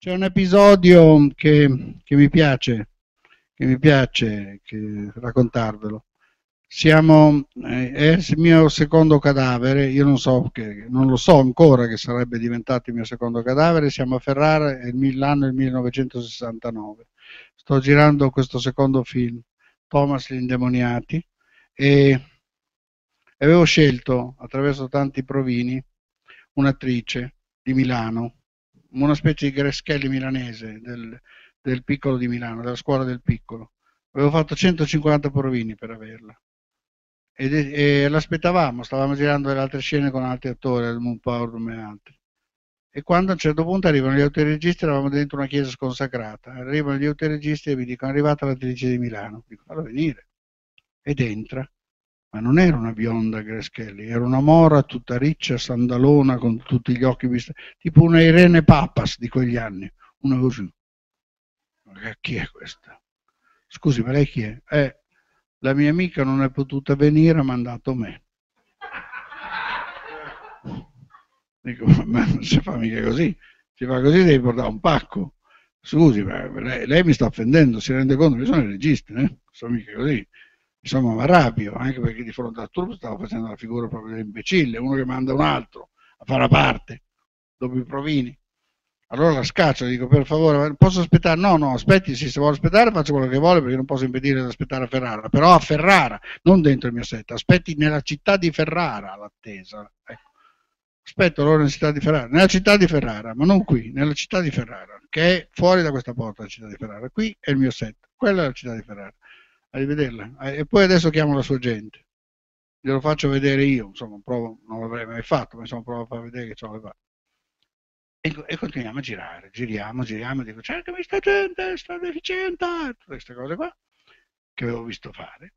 C'è un episodio che mi piace raccontarvelo. È il mio secondo cadavere, io non lo so ancora che sarebbe diventato il mio secondo cadavere. Siamo a Ferrara, l'anno è il 1969. Sto girando questo secondo film, Thomas gli indemoniati, e avevo scelto, attraverso tanti provini, un'attrice di Milano, una specie di Greschelli milanese del Piccolo di Milano, della scuola del Piccolo. Avevo fatto 150 provini per averla e l'aspettavamo, stavamo girando delle altre scene con altri attori, il Moonpower e altri. E quando a un certo punto arrivano gli autoregisti, eravamo dentro una chiesa sconsacrata, arrivano gli autoregisti e mi dicono: è arrivata l'attrice di Milano. Dico: allora venire. Ed entra, ma non era una bionda Greschelli, era una mora tutta riccia, sandalona, con tutti gli occhi visti, tipo una Irene Papas di quegli anni, una così. Chi è questa? Scusi, ma lei chi è? La mia amica non è potuta venire, ha mandato me. Dico: ma non si fa mica così, si fa così, devi portare un pacco. Scusi, ma lei mi sta offendendo, si rende conto che io sono il regista, non sono mica così. Insomma, mi arrabbio, anche perché di fronte al truppo stavo facendo la figura proprio dell'imbecille, uno che manda un altro a fare la parte, dopo i provini. Allora la scaccio, dico: per favore, posso aspettare? No, no, aspetti, sì, se vuole aspettare faccio quello che vuole, perché non posso impedire di aspettare a Ferrara, però a Ferrara, non dentro il mio set, aspetti nella città di Ferrara l'attesa. Ecco. Aspetto allora nella città di Ferrara, ma non qui, nella città di Ferrara, che è fuori da questa porta, la città di Ferrara. Qui è il mio set, quella è la città di Ferrara. Arrivederla. E poi adesso chiamo la sua gente, glielo faccio vedere io, insomma, provo, non l'avrei mai fatto, ma insomma provo a far vedere che ce l'ho fatto. E continuiamo a girare, giriamo, dico: cercami sta gente, sta deficiente, tutte queste cose qua che avevo visto fare.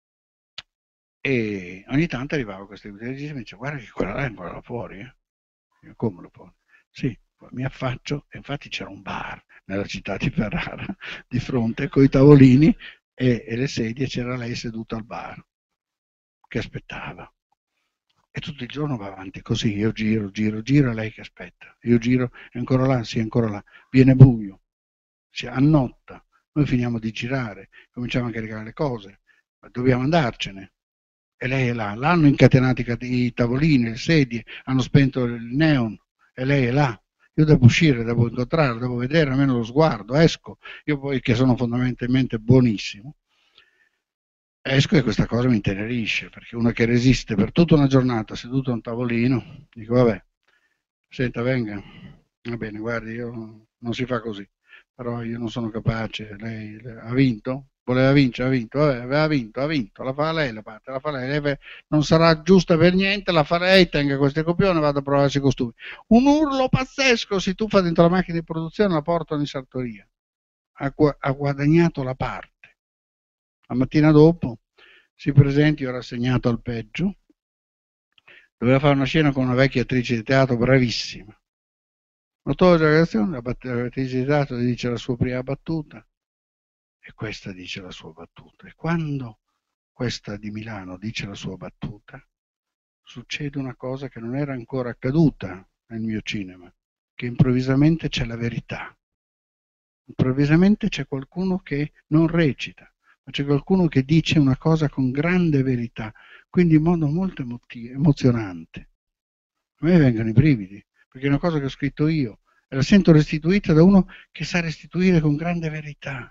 E ogni tanto arrivava questo regista e mi dice: guarda che quella là è ancora là fuori. Io: come lo fuori? Sì, mi affaccio e infatti c'era un bar nella città di Ferrara di fronte con i tavolini e le sedie, c'era lei seduta al bar che aspettava. E tutto il giorno va avanti così, io giro, lei che aspetta. Io giro, è ancora là, sì, è ancora là. Viene buio, si annotta, noi finiamo di girare, cominciamo a caricare le cose, ma dobbiamo andarcene. E lei è là, l'hanno incatenati i tavolini, le sedie, hanno spento il neon e lei è là. Io devo uscire, devo incontrarla, devo vedere almeno lo sguardo, esco. Io poi, che sono fondamentalmente buonissimo, esco e questa cosa mi intenerisce, perché uno che resiste per tutta una giornata seduto a un tavolino, dico: vabbè, senta, venga, va bene, guardi, io non si fa così, però io non sono capace, lei ha vinto, voleva vincere, ha vinto, vabbè, ha vinto, la fa lei la parte, la fa lei non sarà giusta per niente, la fa lei, tenga queste copione, vado a provarsi i costumi. Un urlo pazzesco, si tuffa dentro la macchina di produzione, la portano in sartoria. Ha guadagnato la parte. La mattina dopo si presenti, io rassegnato al peggio, doveva fare una scena con una vecchia attrice di teatro bravissima. Notò la reazione, l'attrice di teatro dice la sua prima battuta e questa dice la sua battuta. E quando questa di Milano dice la sua battuta, succede una cosa che non era ancora accaduta nel mio cinema, che improvvisamente c'è la verità. Improvvisamente c'è qualcuno che non recita, ma c'è qualcuno che dice una cosa con grande verità, quindi in modo molto emozionante. A me vengono i brividi, perché è una cosa che ho scritto io e la sento restituita da uno che sa restituire con grande verità.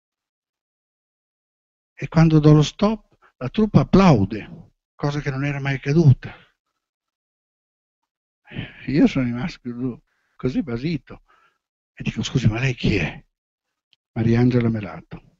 E quando do lo stop, la truppa applaude, cosa che non era mai accaduta. Io sono rimasto così basito e dico: scusi, ma lei chi è? Mariangela Melato.